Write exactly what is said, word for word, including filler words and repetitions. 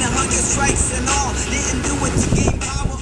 hunger strikes and all. Didn't do it to gain power.